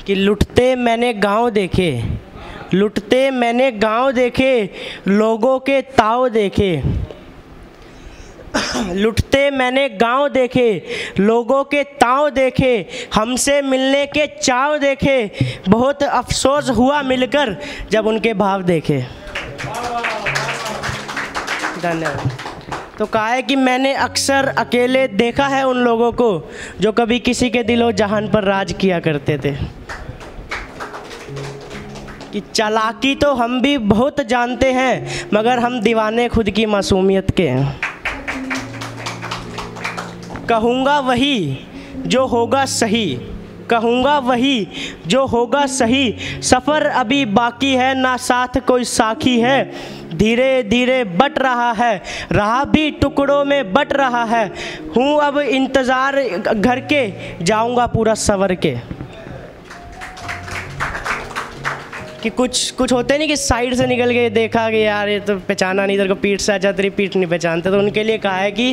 कि लुटते मैंने गांव देखे, लुटते मैंने गांव देखे, लोगों के ताव देखे। लुटते मैंने गांव देखे, लोगों के ताव देखे, हमसे मिलने के चाव देखे, बहुत अफसोस हुआ मिलकर जब उनके भाव देखे। धन्यवाद। तो कहा है कि मैंने अक्सर अकेले देखा है उन लोगों को जो कभी किसी के दिलो जहान पर राज किया करते थे। कि चालाकी तो हम भी बहुत जानते हैं, मगर हम दीवाने खुद की मासूमियत के हैं। कहूँगा वही जो होगा सही, कहूँगा वही जो होगा सही, सफ़र अभी बाकी है ना साथ कोई साथी है, धीरे धीरे बट रहा है, राह भी टुकड़ों में बट रहा है, हूँ अब इंतज़ार घर के, जाऊँगा पूरा सवर के। कि कुछ होते नहीं कि साइड से निकल के देखा कि यार ये तो पहचाना नहीं, तेरे को पीठ से अच्छा तेरी पीठ नहीं पहचानते, तो उनके लिए कहा है कि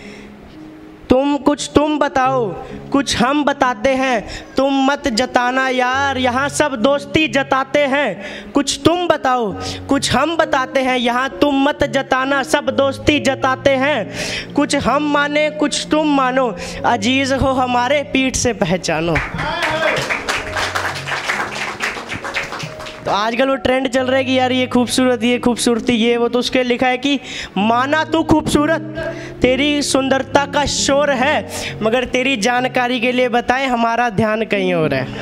तुम बताओ कुछ हम बताते हैं, तुम मत जताना यार, यहाँ सब दोस्ती जताते हैं। कुछ तुम बताओ कुछ हम बताते हैं, यहाँ तुम मत जताना, सब दोस्ती जताते हैं। कुछ हम माने कुछ तुम मानो, अजीज़ हो हमारे पीठ से पहचानो। तो आजकल वो ट्रेंड चल रहा है कि यार ये खूबसूरत, ये खूबसूरती, ये वो, तो उसके लिखा है कि माना तू खूबसूरत, तेरी सुंदरता का शोर है, मगर तेरी जानकारी के लिए बताएं हमारा ध्यान कहीं और है।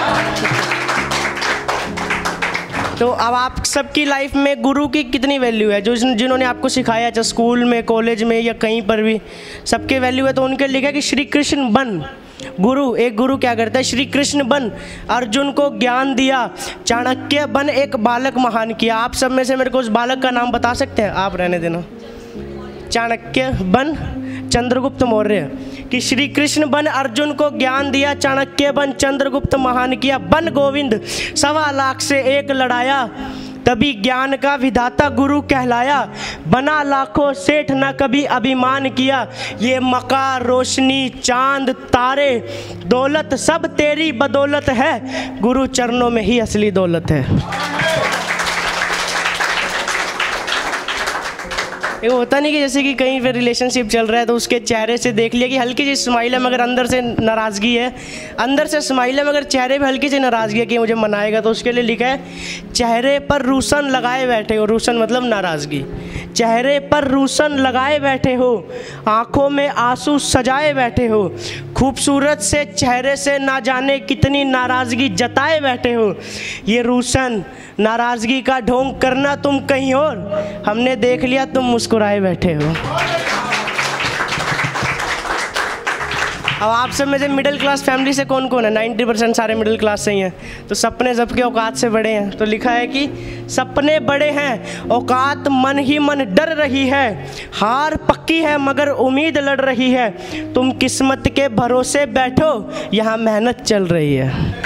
तो अब आप सबकी लाइफ में गुरु की कितनी वैल्यू है, जो जिन्होंने आपको सिखाया, चाहे स्कूल में, कॉलेज में या कहीं पर भी, सबके वैल्यू है। तो उनके लिखा है कि श्री कृष्ण बन गुरु। एक गुरु क्या करता है, श्री कृष्ण बन, अर्जुन को ज्ञान दिया, चाणक्य बन, एक बालक महान किया। आप सब में से मेरे को उस बालक का नाम बता सकते हैं? आप रहने देना। चाणक्य बन चंद्रगुप्त मौर्य। कि श्री कृष्ण बन, अर्जुन को ज्ञान दिया, चाणक्य बन, चंद्रगुप्त महान किया, बन गोविंद, 1.25 लाख से एक लड़ाया, तभी ज्ञान का विधाता गुरु कहलाया, बना लाखों सेठ न कभी अभिमान किया, ये मकार रोशनी चांद तारे दौलत सब तेरी बदौलत है, गुरु चरणों में ही असली दौलत है। ये होता नहीं कि जैसे कि कहीं पे रिलेशनशिप चल रहा है तो उसके चेहरे से देख लिया कि हल्की सी स्माइल है मगर अंदर से नाराज़गी है, अंदर से स्माइल है मगर चेहरे पे हल्की सी नाराज़गी है कि मुझे मनाएगा, तो उसके लिए लिखा है चेहरे पर रूसन लगाए बैठे हो, रूसन मतलब नाराज़गी, चेहरे पर रूसन लगाए बैठे हो, आँखों में आंसू सजाए बैठे हो, खूबसूरत से चेहरे से ना जाने कितनी नाराज़गी जताए बैठे हो, ये रूसन नाराज़गी का ढोंग करना तुम कहीं और, हमने देख लिया तुम मुस्कुराए बैठे हो। अब आप सब में से मिडिल क्लास फैमिली से कौन कौन है? 90% सारे मिडिल क्लास से ही हैं। तो सपने सबके औकात से बड़े हैं। तो लिखा है कि सपने बड़े हैं, औकात मन ही मन डर रही है, हार पक्की है मगर उम्मीद लड़ रही है, तुम किस्मत के भरोसे बैठो, यहाँ मेहनत चल रही है।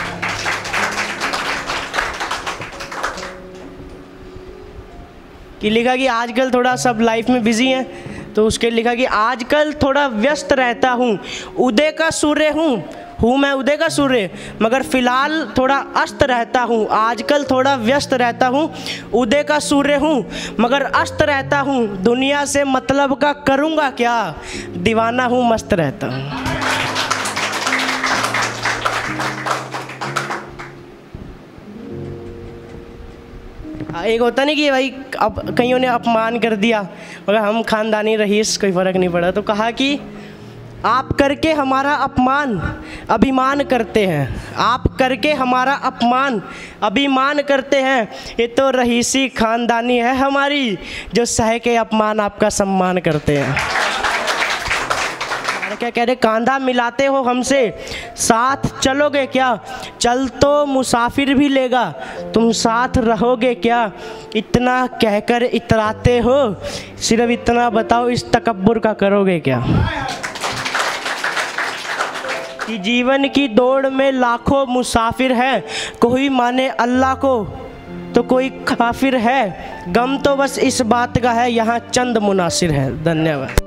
कि लिखा कि आजकल थोड़ा सब लाइफ में बिजी हैं, तो उसके लिखा कि आजकल थोड़ा व्यस्त रहता हूँ, उदय का सूर्य हूँ मैं उदय का सूर्य, मगर फ़िलहाल थोड़ा अस्त रहता हूँ, आजकल थोड़ा व्यस्त रहता हूँ, उदय का सूर्य हूँ मगर अस्त रहता हूँ, दुनिया से मतलब का करूँगा क्या, दीवाना हूँ मस्त रहता हूँ। एक होता नहीं कि भाई अब कईयों ने अपमान कर दिया मगर हम खानदानी रईस, कोई फ़र्क नहीं पड़ा, तो कहा कि आप करके हमारा अपमान अभिमान करते हैं, आप करके हमारा अपमान अभिमान करते हैं, ये तो रईसी खानदानी है हमारी, जो सह के अपमान आपका सम्मान करते हैं। क्या कह रहे, कांधा मिलाते हो हमसे, साथ चलोगे क्या, चल तो मुसाफिर भी लेगा, तुम साथ रहोगे क्या, इतना कहकर इतराते हो, सिर्फ इतना बताओ इस तकब्बुर का करोगे क्या। कि जीवन की दौड़ में लाखों मुसाफिर है, कोई माने अल्लाह को तो कोई काफिर है, गम तो बस इस बात का है यहाँ चंद मुनासिर है। धन्यवाद।